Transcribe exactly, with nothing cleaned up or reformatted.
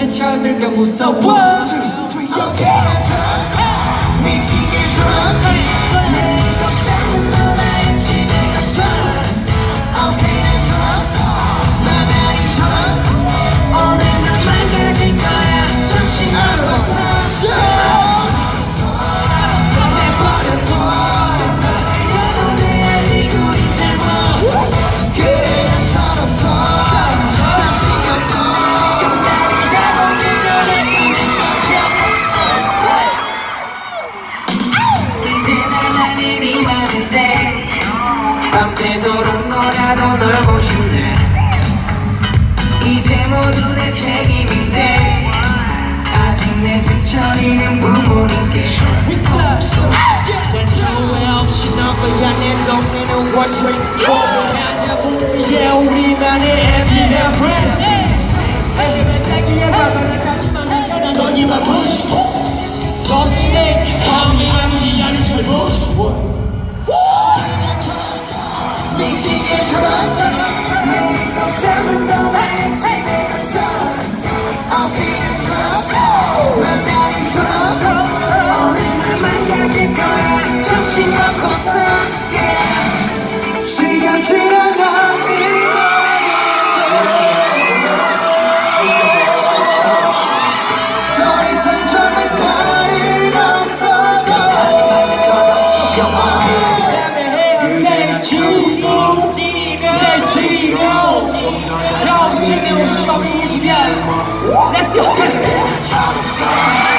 때 쳐들까 무서워 미치게 전 밤새도록 너라도 놀고 싶네 이제 모두 내 책임인데 아직 내 뒤처리는 부모님께 난 후회 없이 널 거야 내 동네는 Wall Street 보증하자 우리의 우리만의 happy friend 하지만 자기의 바다를 찾지만 하잖아 넌 이만 보시 너희는 감이 아니지 않은 줄 보시 미치게처럼 잡은 너 나의 집에 가서 어디에처럼 만나기처럼 오늘만 망가질 거야 정신 놓고서 시간 지나가 더 이상 젊은 날이 없어도 그대나 주소 Let's go!